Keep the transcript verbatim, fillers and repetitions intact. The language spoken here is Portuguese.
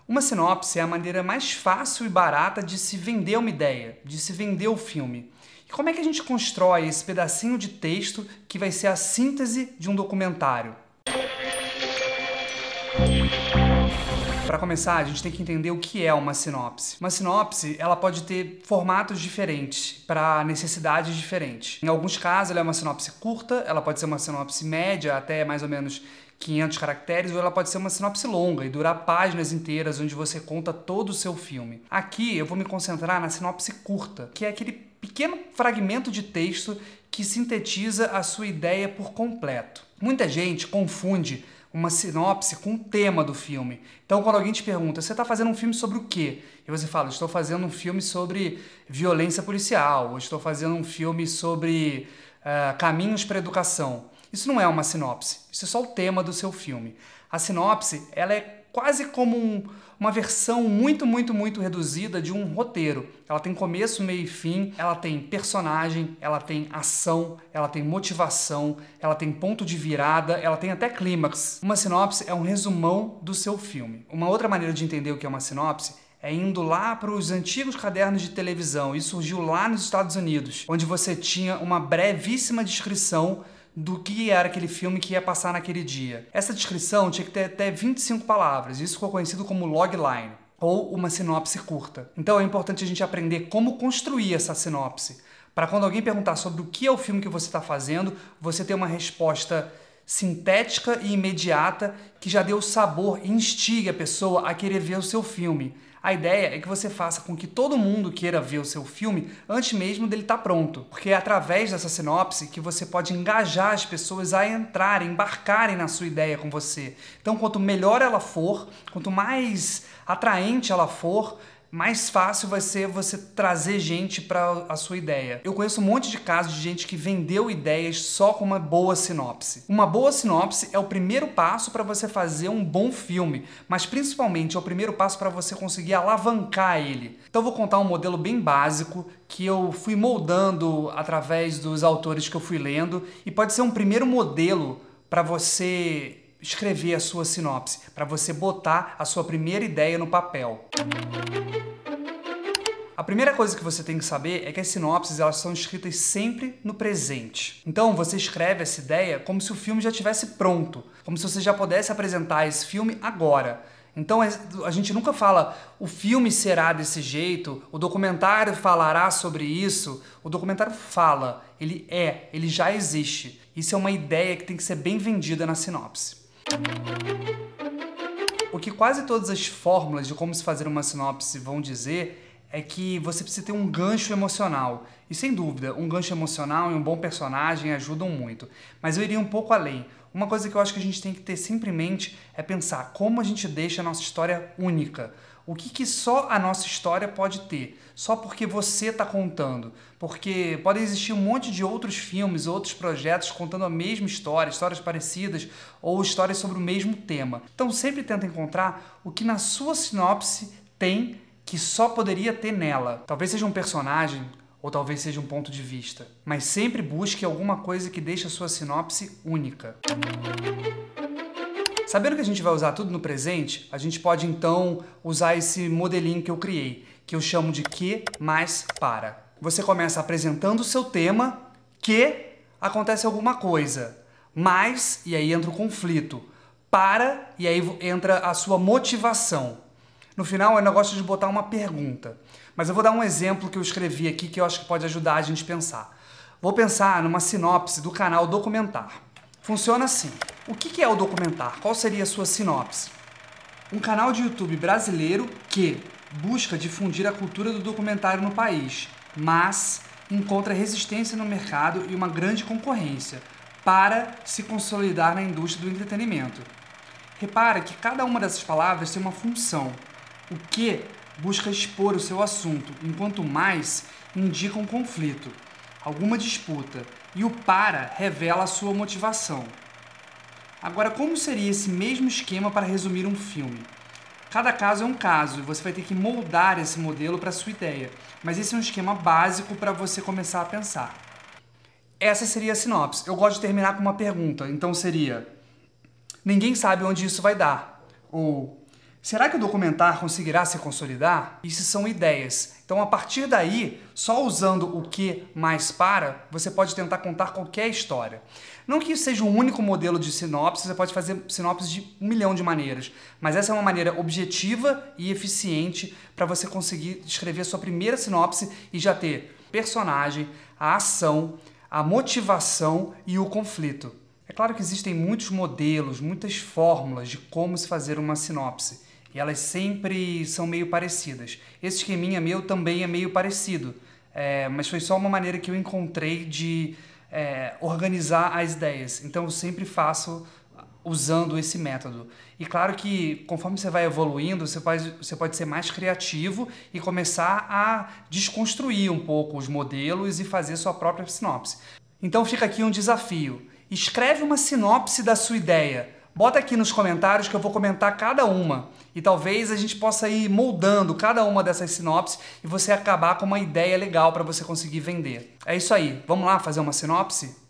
Uma sinopse é a maneira mais fácil e barata de se vender uma ideia, de se vender o filme. E como é que a gente constrói esse pedacinho de texto que vai ser a síntese de um documentário? Para começar, a gente tem que entender o que é uma sinopse. Uma sinopse, ela pode ter formatos diferentes para necessidades diferentes. Em alguns casos, ela é uma sinopse curta, ela pode ser uma sinopse média, até mais ou menos quinhentos caracteres, ou ela pode ser uma sinopse longa e durar páginas inteiras, onde você conta todo o seu filme. Aqui eu vou me concentrar na sinopse curta, que é aquele pequeno fragmento de texto que sintetiza a sua ideia por completo. Muita gente confunde uma sinopse com o tema do filme. Então, quando alguém te pergunta, você está fazendo um filme sobre o quê? E você fala, estou fazendo um filme sobre violência policial, ou estou fazendo um filme sobre uh, caminhos para a educação. Isso não é uma sinopse, isso é só o tema do seu filme. A sinopse, ela é quase como um, uma versão muito, muito, muito reduzida de um roteiro. Ela tem começo, meio e fim, ela tem personagem, ela tem ação, ela tem motivação, ela tem ponto de virada, ela tem até clímax. Uma sinopse é um resumão do seu filme. Uma outra maneira de entender o que é uma sinopse é indo lá para os antigos cadernos de televisão. Isso surgiu lá nos Estados Unidos, onde você tinha uma brevíssima descrição do que era aquele filme que ia passar naquele dia. Essa descrição tinha que ter até vinte e cinco palavras, isso ficou conhecido como logline, ou uma sinopse curta. Então é importante a gente aprender como construir essa sinopse, para quando alguém perguntar sobre o que é o filme que você está fazendo, você ter uma resposta sintética e imediata que já dê o sabor e instigue a pessoa a querer ver o seu filme. A ideia é que você faça com que todo mundo queira ver o seu filme antes mesmo dele estar pronto, porque é através dessa sinopse que você pode engajar as pessoas a entrarem, embarcarem na sua ideia com você. Então, quanto melhor ela for, quanto mais atraente ela for, mais fácil vai ser você trazer gente para a sua ideia. Eu conheço um monte de casos de gente que vendeu ideias só com uma boa sinopse. Uma boa sinopse é o primeiro passo para você fazer um bom filme, mas principalmente é o primeiro passo para você conseguir alavancar ele. Então eu vou contar um modelo bem básico que eu fui moldando através dos autores que eu fui lendo e pode ser um primeiro modelo para você escrever a sua sinopse, para você botar a sua primeira ideia no papel. A primeira coisa que você tem que saber é que as sinopses elas são escritas sempre no presente. Então você escreve essa ideia como se o filme já estivesse pronto, como se você já pudesse apresentar esse filme agora. Então a gente nunca fala o filme será desse jeito, o documentário falará sobre isso. O documentário fala, ele é, ele já existe. Isso é uma ideia que tem que ser bem vendida na sinopse. O que quase todas as fórmulas de como se fazer uma sinopse vão dizer é que você precisa ter um gancho emocional. E sem dúvida, um gancho emocional e um bom personagem ajudam muito. Mas eu iria um pouco além. Uma coisa que eu acho que a gente tem que ter sempre em mente é pensar como a gente deixa a nossa história única. O que, que só a nossa história pode ter? Só porque você está contando. Porque podem existir um monte de outros filmes, outros projetos contando a mesma história, histórias parecidas ou histórias sobre o mesmo tema. Então sempre tenta encontrar o que na sua sinopse tem que só poderia ter nela. Talvez seja um personagem ou talvez seja um ponto de vista. Mas sempre busque alguma coisa que deixe a sua sinopse única. Sabendo que a gente vai usar tudo no presente, a gente pode então usar esse modelinho que eu criei, que eu chamo de que mais para. Você começa apresentando o seu tema, que acontece alguma coisa, mas, e aí entra o conflito, para, e aí entra a sua motivação. No final, eu ainda gosto de botar uma pergunta, mas eu vou dar um exemplo que eu escrevi aqui que eu acho que pode ajudar a gente a pensar. Vou pensar numa sinopse do canal Documentar. Funciona assim. O que é o Documentar? Qual seria a sua sinopse? Um canal de YouTube brasileiro que busca difundir a cultura do documentário no país, mas encontra resistência no mercado e uma grande concorrência para se consolidar na indústria do entretenimento. Repara que cada uma dessas palavras tem uma função. O que busca expor o seu assunto, enquanto mais indica um conflito, alguma disputa, e o para revela a sua motivação. Agora, como seria esse mesmo esquema para resumir um filme? Cada caso é um caso e você vai ter que moldar esse modelo para a sua ideia, mas esse é um esquema básico para você começar a pensar. Essa seria a sinopse. Eu gosto de terminar com uma pergunta, então seria: ninguém sabe onde isso vai dar. Ou Será que o documentar conseguirá se consolidar? Isso são ideias. Então, a partir daí, só usando o que mais para, você pode tentar contar qualquer história. Não que isso seja o único modelo de sinopse, você pode fazer sinopse de um milhão de maneiras, mas essa é uma maneira objetiva e eficiente para você conseguir escrever a sua primeira sinopse e já ter personagem, a ação, a motivação e o conflito. É claro que existem muitos modelos, muitas fórmulas de como se fazer uma sinopse. E elas sempre são meio parecidas. Esse esqueminha meu também é meio parecido, é, mas foi só uma maneira que eu encontrei de é, organizar as ideias. Então eu sempre faço usando esse método. E claro que conforme você vai evoluindo, você pode, você pode ser mais criativo e começar a desconstruir um pouco os modelos e fazer sua própria sinopse. Então fica aqui um desafio. Escreve uma sinopse da sua ideia. Bota aqui nos comentários que eu vou comentar cada uma. E talvez a gente possa ir moldando cada uma dessas sinopses e você acabar com uma ideia legal para você conseguir vender. É isso aí. Vamos lá fazer uma sinopse?